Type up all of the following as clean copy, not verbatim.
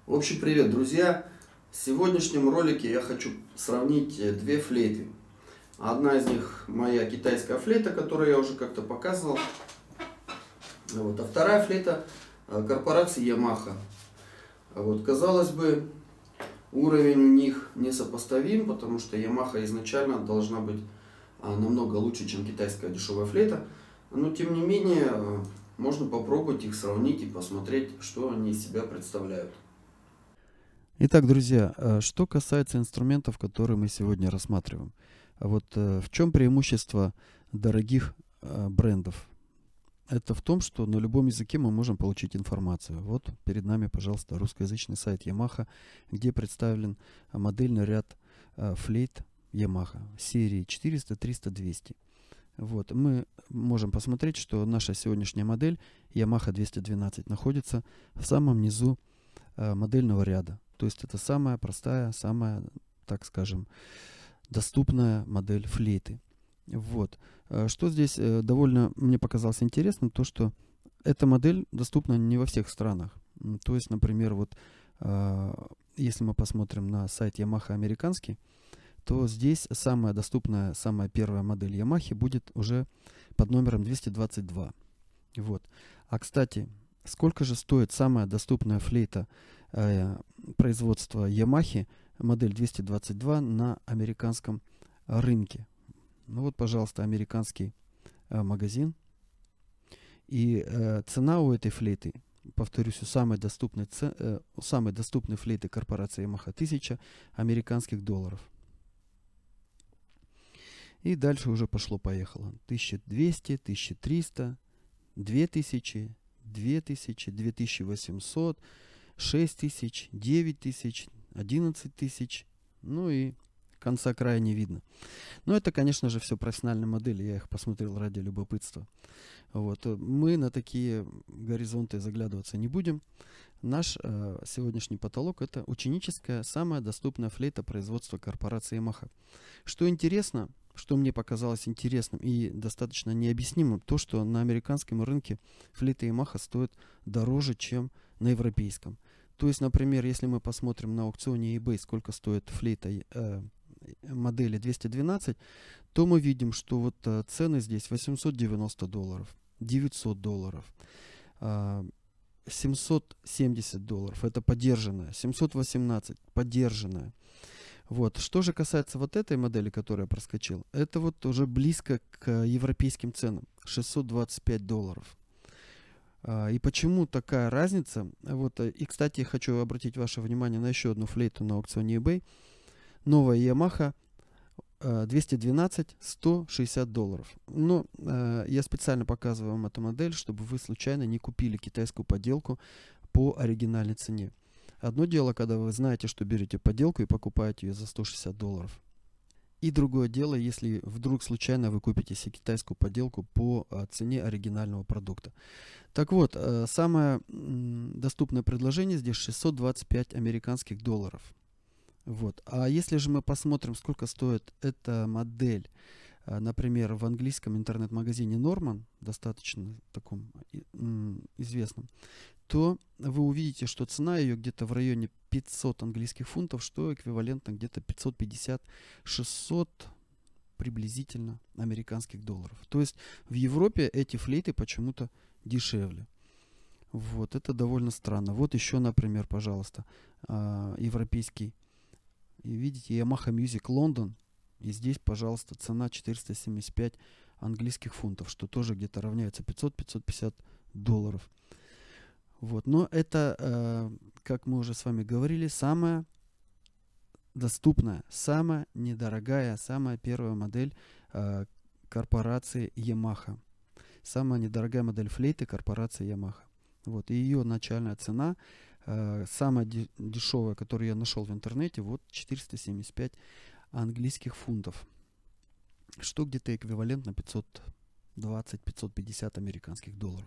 Общий привет, друзья! В сегодняшнем ролике я хочу сравнить две флейты. Одна из них моя китайская флейта, которую я уже как-то показывал. А вторая флейта корпорации Yamaha. Казалось бы, уровень у них несопоставим, потому что Yamaha изначально должна быть намного лучше, чем китайская дешевая флейта. Но тем не менее, можно попробовать их сравнить и посмотреть, что они из себя представляют. Итак, друзья, что касается инструментов, которые мы сегодня рассматриваем. В чем преимущество дорогих брендов? Это в том, что на любом языке мы можем получить информацию. Вот перед нами, пожалуйста, русскоязычный сайт Yamaha, где представлен модельный ряд флейт Yamaha серии 400, 300, 200. Мы можем посмотреть, что наша сегодняшняя модель Yamaha 212 находится в самом низу модельного ряда. То есть это самая простая, самая, так скажем, доступная модель флейты. Что здесь довольно мне показалось интересным, то что эта модель доступна не во всех странах. То есть, например, если мы посмотрим на сайт Yamaha американский, то здесь самая доступная, самая первая модель Yamaha будет уже под номером 222. Кстати, сколько же стоит самая доступная флейта производства Yamaha, модель 222 на американском рынке? Пожалуйста, американский магазин. И цена у этой флейты, повторюсь, у самой доступной флейты корпорации Yamaha 1000 американских долларов. И дальше уже пошло-поехало. 1200, 1300, 2000, 2000, 2800, 6000, 9000, 11000. И конца края не видно. Но это, конечно же, все профессиональные модели. Я их посмотрел ради любопытства. Мы на такие горизонты заглядываться не будем. Наш сегодняшний потолок — это ученическая, самая доступная флейта производства корпорации Yamaha. Что интересно, что мне показалось интересным и достаточно необъяснимым, то, что на американском рынке флейты Yamaha стоят дороже, чем на европейском. То есть, например, если мы посмотрим на аукционе eBay, сколько стоит флейта модели 212, то мы видим, что цены здесь $890, $900, $770, это подержанная, 718 подержанная. Что же касается этой модели, которую я проскочил, это уже близко к европейским ценам, $625. И почему такая разница? И, кстати, хочу обратить ваше внимание на еще одну флейту на аукционе eBay. Новая Yamaha 212, $160. Но я специально показываю вам эту модель, чтобы вы случайно не купили китайскую подделку по оригинальной цене. Одно дело, когда вы знаете, что берете подделку и покупаете ее за $160. И другое дело, если вдруг случайно вы купите себе китайскую подделку по цене оригинального продукта. Самое доступное предложение здесь $625 американских долларов. А если же мы посмотрим, сколько стоит эта модель, например, в английском интернет-магазине Norman, достаточно таком известном, то вы увидите, что цена ее где-то в районе 500 английских фунтов, что эквивалентно где-то 550-600 приблизительно американских долларов. То есть в Европе эти флейты почему-то дешевле. Это довольно странно. Еще, например, пожалуйста, европейский. И видите, Yamaha Music London. И здесь, пожалуйста, цена 475 английских фунтов, что тоже где-то равняется 500-550 долларов. Но это, как мы уже с вами говорили, самая доступная, самая недорогая, самая первая модель корпорации Yamaha. Самая недорогая модель флейты корпорации Yamaha. И ее начальная цена, самая дешевая, которую я нашел в интернете, 475 английских фунтов. Что где-то эквивалентно 520-550 американских долларов.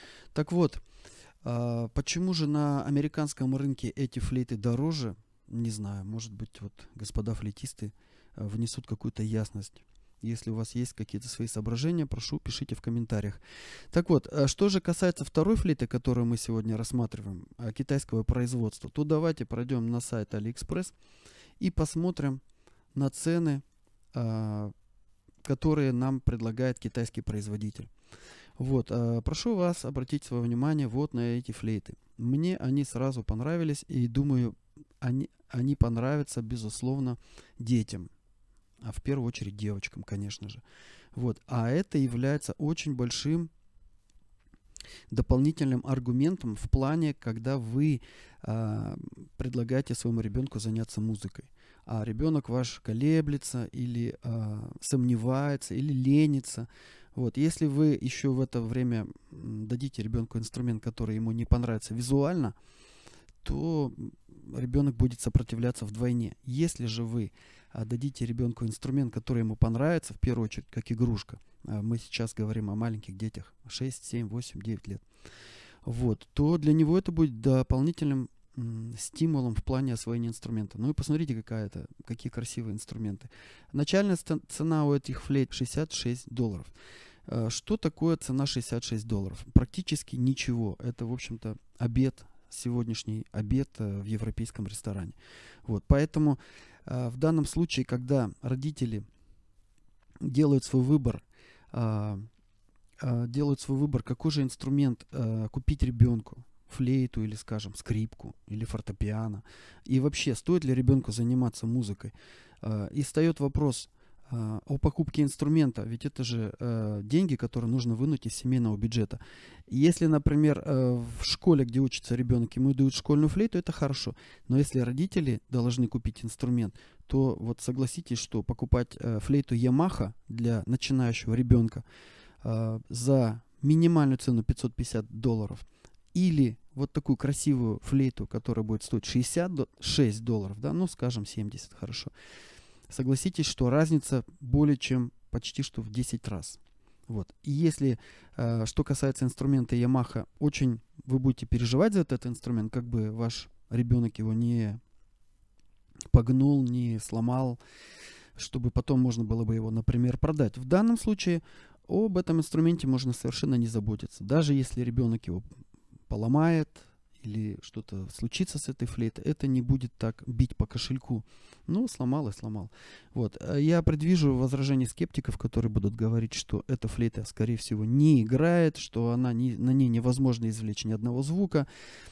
Почему же на американском рынке эти флейты дороже? Не знаю. Может быть, господа флейтисты внесут какую-то ясность Если у вас есть какие-то свои соображения, прошу, пишите в комментариях. Так вот, что же касается второй флейты, которую мы сегодня рассматриваем, китайского производства, то давайте пройдем на сайт AliExpress и посмотрим на цены, которые нам предлагает китайский производитель. Вот, прошу вас обратить свое внимание вот на эти флейты. Мне они сразу понравились, и думаю, они понравятся, безусловно, детям. А в первую очередь девочкам, конечно же. Вот, а это является очень большим дополнительным аргументом в плане, когда вы предлагаете своему ребенку заняться музыкой. А ребенок ваш колеблется или сомневается, или ленится. Вот. Если вы еще в это время дадите ребенку инструмент, который ему не понравится визуально, то ребенок будет сопротивляться вдвойне. Если же вы дадите ребенку инструмент, который ему понравится, в первую очередь, как игрушка, мы сейчас говорим о маленьких детях, 6, 7, 8, 9 лет, вот, то для него это будет дополнительным стимулом в плане освоения инструмента. Ну и посмотрите, какие красивые инструменты. Начальная цена у этих флейт $66. Что такое цена $66? Практически ничего. Это, в общем-то, обед, сегодняшний обед в европейском ресторане. Вот, поэтому в данном случае, когда родители делают свой выбор, какой же инструмент купить ребенку, флейту или, скажем, скрипку или фортепиано, и вообще, стоит ли ребенку заниматься музыкой, и встает вопрос о покупке инструмента, ведь это же деньги, которые нужно вынуть из семейного бюджета. Если, например, в школе, где учится ребенок, ему дают школьную флейту, это хорошо. Но если родители должны купить инструмент, то вот согласитесь, что покупать флейту Yamaha для начинающего ребенка за минимальную цену $550 или вот такую красивую флейту, которая будет стоить $66, да, ну скажем 70, хорошо. Согласитесь, что разница более чем почти что в 10 раз. Вот. И если, что касается инструмента Yamaha, очень вы будете переживать за этот инструмент, как бы ваш ребенок его не погнул, не сломал, чтобы потом можно было бы его, например, продать. В данном случае об этом инструменте можно совершенно не заботиться. Даже если ребенок его поломает или что-то случится с этой флейтой, это не будет так бить по кошельку. Ну, сломал и сломал. Вот. Я предвижу возражения скептиков, которые будут говорить, что эта флейта, скорее всего, не играет, что на ней невозможно извлечь ни одного звука,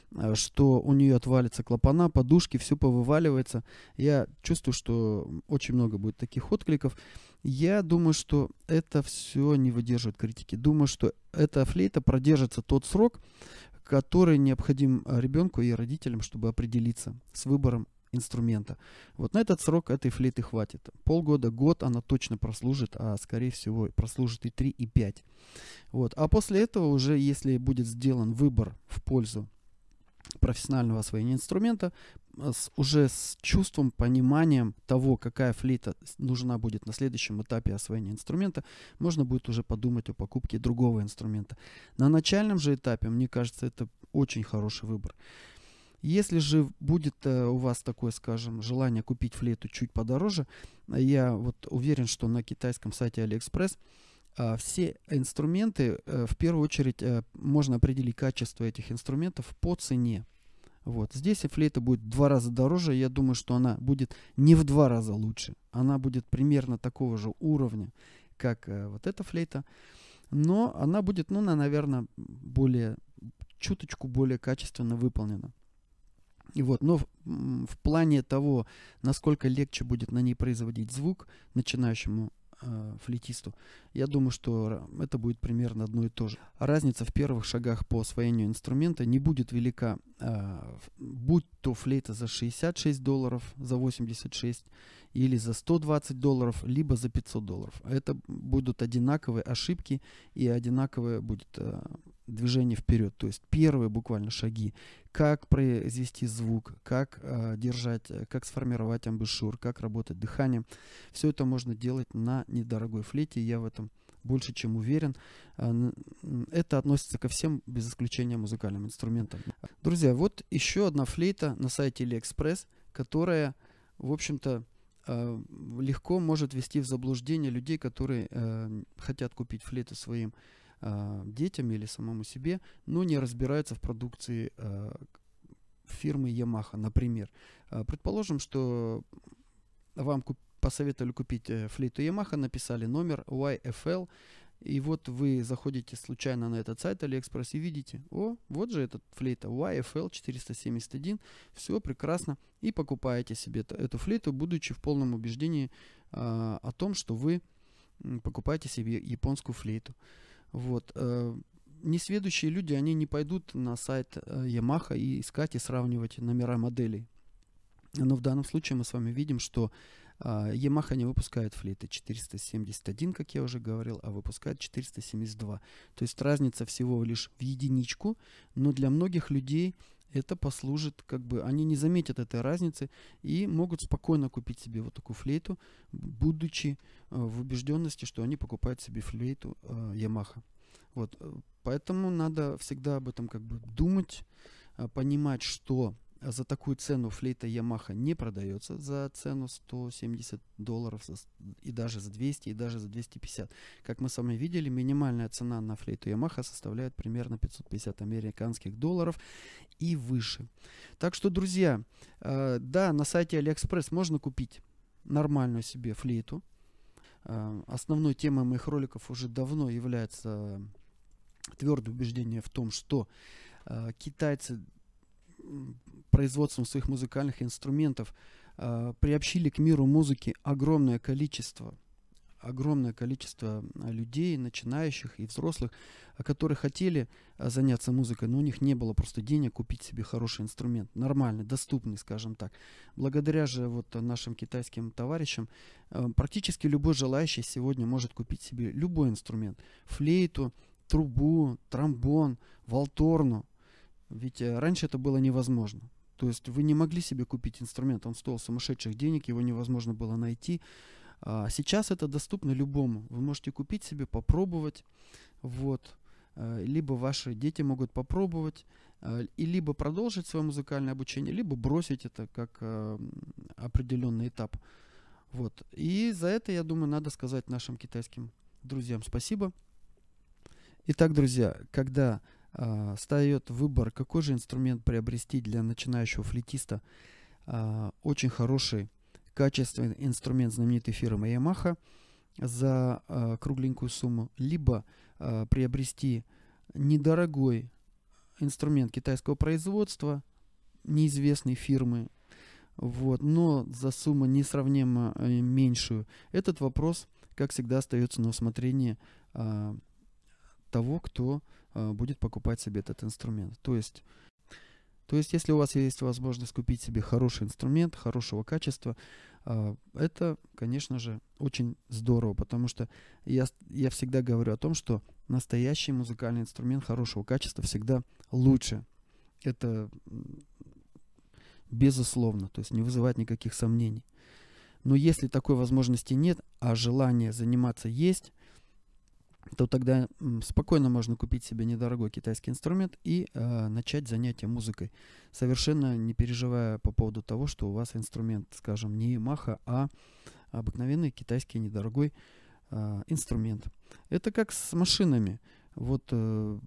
что у нее отвалятся клапана, подушки, все повываливается. Я чувствую, что очень много будет таких откликов. Я думаю, что это все не выдерживает критики. Думаю, что эта флейта продержится тот срок, который необходим ребенку и родителям, чтобы определиться с выбором инструмента. Вот на этот срок этой флейты хватит. Полгода, год она точно прослужит, а скорее всего прослужит и 3, и 5. Вот. А после этого уже, если будет сделан выбор в пользу профессионального освоения инструмента, уже с чувством, пониманием того, какая флейта нужна будет на следующем этапе освоения инструмента, можно будет уже подумать о покупке другого инструмента. На начальном же этапе, мне кажется, это очень хороший выбор. Если же будет у вас такое, скажем, желание купить флейту чуть подороже, я вот уверен, что на китайском сайте AliExpress все инструменты, в первую очередь, можно определить качество этих инструментов по цене. Вот. Здесь флейта будет в 2 раза дороже. Я думаю, что она будет не в 2 раза лучше. Она будет примерно такого же уровня, как вот эта флейта. Но она будет, ну, наверное, чуточку более качественно выполнена. И вот, но в плане того, насколько легче будет на ней производить звук начинающему флейтисту, я думаю, что это будет примерно одно и то же. Разница в первых шагах по освоению инструмента не будет велика, будь то флейта за $66, за 86 или за $120, либо за $500. Это будут одинаковые ошибки и одинаковое будет движение вперед. То есть первые буквально шаги, как произвести звук, как держать, как сформировать амбушюр, как работать дыханием. Все это можно делать на недорогой флейте. Я в этом больше чем уверен. Это относится ко всем, без исключения музыкальным инструментам. Друзья, вот еще одна флейта на сайте AliExpress, которая, в общем-то, легко может ввести в заблуждение людей, которые хотят купить флейты своим детям или самому себе, но не разбираются в продукции фирмы Yamaha, например. Предположим, что вам посоветовали купить флейту Yamaha, написали номер YFL, и вот вы заходите случайно на этот сайт AliExpress и видите, о, вот же этот флейта YFL 471, все прекрасно, и покупаете себе эту флейту, будучи в полном убеждении о том, что вы покупаете себе японскую флейту. Вот. Несведущие люди, они не пойдут на сайт Yamaha и искать и сравнивать номера моделей. Но в данном случае мы с вами видим, что Yamaha не выпускает флейты 471, как я уже говорил, а выпускает 472. То есть разница всего лишь в единичку, но для многих людей это послужит, как бы они не заметят этой разницы и могут спокойно купить себе вот такую флейту, будучи в убежденности, что они покупают себе флейту Yamaha. Вот. Поэтому надо всегда об этом как бы думать, понимать, что за такую цену флейта Yamaha не продается за цену $170 и даже за 200, и даже за 250. Как мы с вами видели, минимальная цена на флейту Yamaha составляет примерно 550 американских долларов и выше. Так что, друзья, да, на сайте AliExpress можно купить нормальную себе флейту. Основной темой моих роликов уже давно является твердое убеждение в том, что китайцы производством своих музыкальных инструментов приобщили к миру музыки огромное количество людей, начинающих и взрослых, которые хотели заняться музыкой, но у них не было просто денег купить себе хороший инструмент, нормальный, доступный, скажем так. Благодаря же вот нашим китайским товарищам практически любой желающий сегодня может купить себе любой инструмент: флейту, трубу, тромбон, валторну. Ведь раньше это было невозможно. То есть вы не могли себе купить инструмент, он стоил сумасшедших денег, его невозможно было найти. Сейчас это доступно любому. Вы можете купить себе, попробовать. Вот. Либо ваши дети могут попробовать, и либо продолжить свое музыкальное обучение, либо бросить это как определенный этап. Вот. И за это, я думаю, надо сказать нашим китайским друзьям спасибо. Итак, друзья, когда встает выбор, какой же инструмент приобрести для начинающего флейтиста, очень хороший, качественный инструмент знаменитой фирмы Yamaha за кругленькую сумму, либо приобрести недорогой инструмент китайского производства, неизвестной фирмы, вот, но за сумму несравнимо меньшую. Этот вопрос, как всегда, остается на усмотрение того, кто будет покупать себе этот инструмент. То есть, если у вас есть возможность купить себе хороший инструмент, хорошего качества, это, конечно же, очень здорово, потому что я всегда говорю о том, что настоящий музыкальный инструмент хорошего качества всегда лучше. Это безусловно, то есть не вызывает никаких сомнений. Но если такой возможности нет, а желание заниматься есть, то тогда спокойно можно купить себе недорогой китайский инструмент и начать занятия музыкой, совершенно не переживая по поводу того, что у вас инструмент, скажем, не Yamaha, а обыкновенный китайский недорогой инструмент. Это как с машинами. Вот вы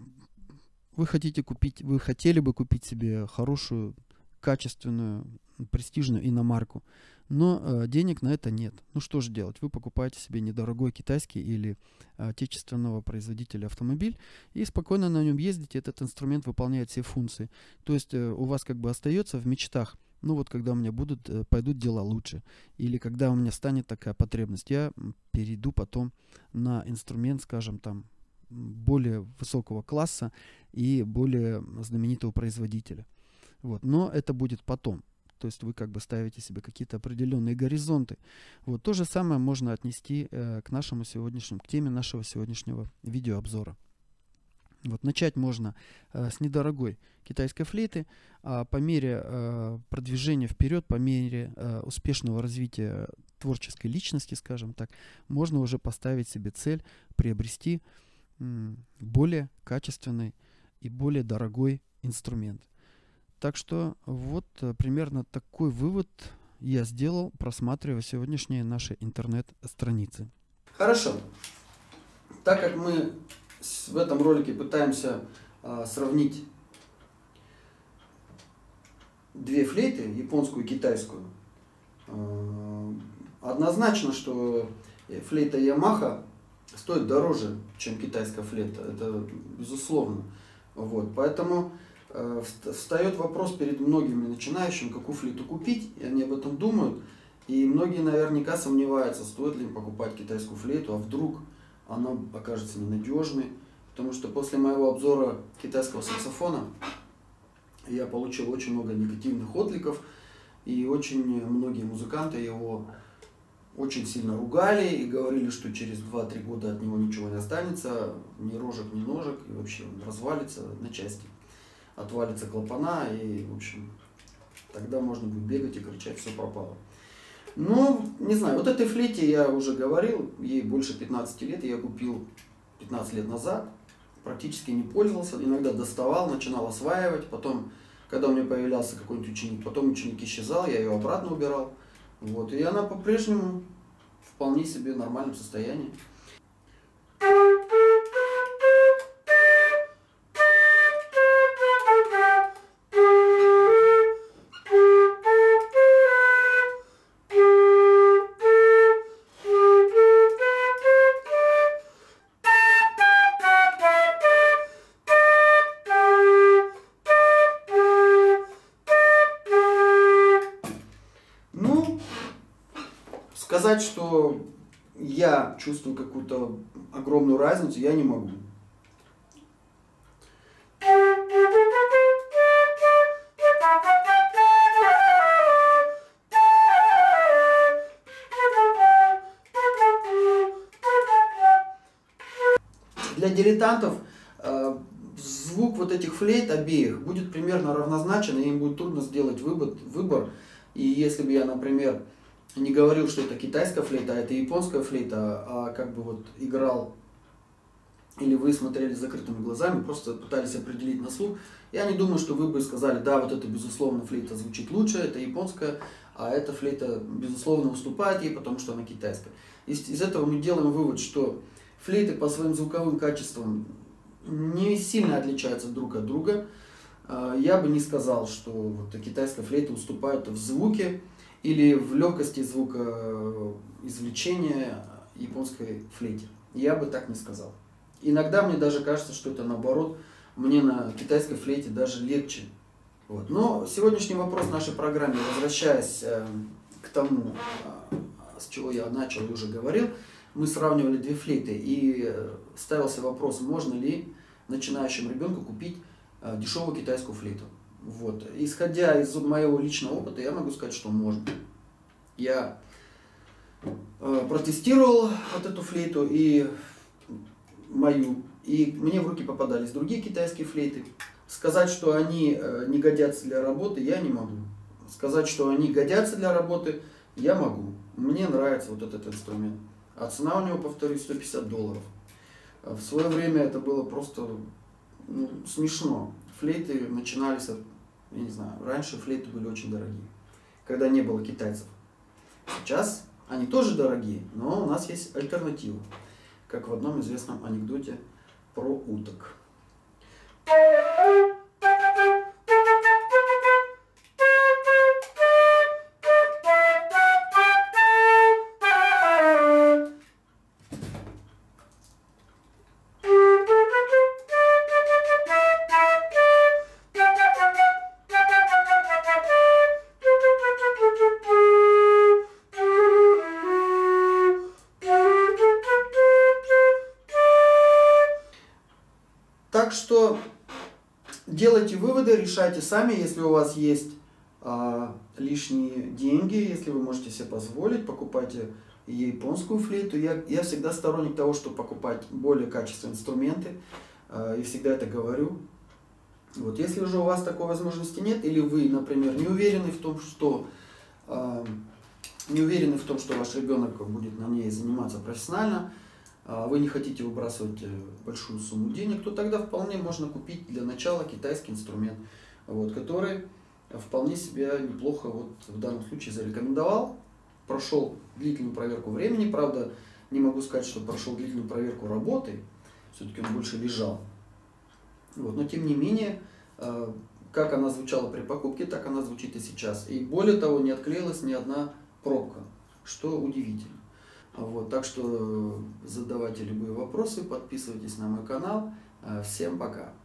хотели бы купить себе хорошую, качественную, престижную иномарку, но денег на это нет. Ну что же делать? Вы покупаете себе недорогой китайский или отечественного производителя автомобиль и спокойно на нем ездите, этот инструмент выполняет все функции. То есть у вас как бы остается в мечтах: ну вот когда у меня пойдут дела лучше, или когда у меня станет такая потребность, я перейду потом на инструмент, скажем, там более высокого класса и более знаменитого производителя. Вот. Но это будет потом. То есть вы как бы ставите себе какие-то определенные горизонты. Вот. То же самое можно отнести к теме нашего сегодняшнего видеообзора. Вот. Начать можно с недорогой китайской флейты, а по мере продвижения вперед, по мере успешного развития творческой личности, скажем так, можно уже поставить себе цель приобрести более качественный и более дорогой инструмент. Так что вот примерно такой вывод я сделал, просматривая сегодняшние наши интернет-страницы. Хорошо. Так как мы в этом ролике пытаемся сравнить две флейты, японскую и китайскую, однозначно, что флейта Yamaha стоит дороже, чем китайская флейта. Это безусловно. Вот. Поэтому встает вопрос перед многими начинающими, какую флейту купить, и они об этом думают. И многие наверняка сомневаются, стоит ли им покупать китайскую флейту, а вдруг она окажется ненадежной. Потому что после моего обзора китайского саксофона я получил очень много негативных откликов, и очень многие музыканты его очень сильно ругали и говорили, что через 2-3 года от него ничего не останется, ни рожек, ни ножек, и вообще он развалится на части, отвалится клапана, и, в общем, тогда можно будет бегать и кричать, все пропало. Ну, не знаю, вот этой флейте я уже говорил, ей больше 15 лет, я купил 15 лет назад, практически не пользовался, иногда доставал, начинал осваивать, потом, когда у меня появлялся какой-нибудь ученик, потом ученик исчезал, я ее обратно убирал. Вот, и она по-прежнему вполне себе в нормальном состоянии. Сказать, что я чувствую какую-то огромную разницу, я не могу. Для дилетантов звук вот этих флейт обеих будет примерно равнозначен, и им будет трудно сделать выбор. И если бы я, например, не говорил, что это китайская флейта, а это японская флейта, а как бы вот играл, или вы смотрели с закрытыми глазами, просто пытались определить на слух, я не думаю, что вы бы сказали, да, вот эта, безусловно, флейта звучит лучше, это японская, а эта флейта, безусловно, уступает ей, потому что она китайская. Из этого мы делаем вывод, что флейты по своим звуковым качествам не сильно отличаются друг от друга. Я бы не сказал, что вот китайская флейта уступает в звуке или в легкости звукоизвлечения японской флейте. Я бы так не сказал. Иногда мне даже кажется, что это наоборот, мне на китайской флейте даже легче. Вот. Но сегодняшний вопрос в нашей программе, возвращаясь к тому, с чего я начал и уже говорил, мы сравнивали две флейты и ставился вопрос, можно ли начинающему ребенку купить дешевую китайскую флейту. Вот. Исходя из моего личного опыта, я могу сказать, что можно. Я протестировал вот эту флейту и мою, и мне в руки попадались другие китайские флейты. Сказать, что они не годятся для работы, я не могу. Сказать, что они годятся для работы, я могу. Мне нравится вот этот инструмент. А цена у него, повторюсь, $150. В свое время это было просто смешно. Флейты начинались, я не знаю, раньше флейты были очень дорогие, когда не было китайцев. Сейчас они тоже дорогие, но у нас есть альтернатива, как в одном известном анекдоте про уток. Так что делайте выводы, решайте сами, если у вас есть лишние деньги, если вы можете себе позволить, покупайте японскую флейту. Я всегда сторонник того, чтобы покупать более качественные инструменты, и всегда это говорю. Вот, если уже у вас такой возможности нет, или вы, например, не уверены в том, что ваш ребенок будет на ней заниматься профессионально, вы не хотите выбрасывать большую сумму денег, то тогда вполне можно купить для начала китайский инструмент, вот, который вполне себя неплохо вот в данном случае зарекомендовал. Прошел длительную проверку времени, правда, не могу сказать, что прошел длительную проверку работы, все-таки он больше лежал. Вот, но тем не менее, как она звучала при покупке, так она звучит и сейчас. И более того, не отклеилась ни одна пробка, что удивительно. Вот, так что задавайте любые вопросы, подписывайтесь на мой канал. Всем пока!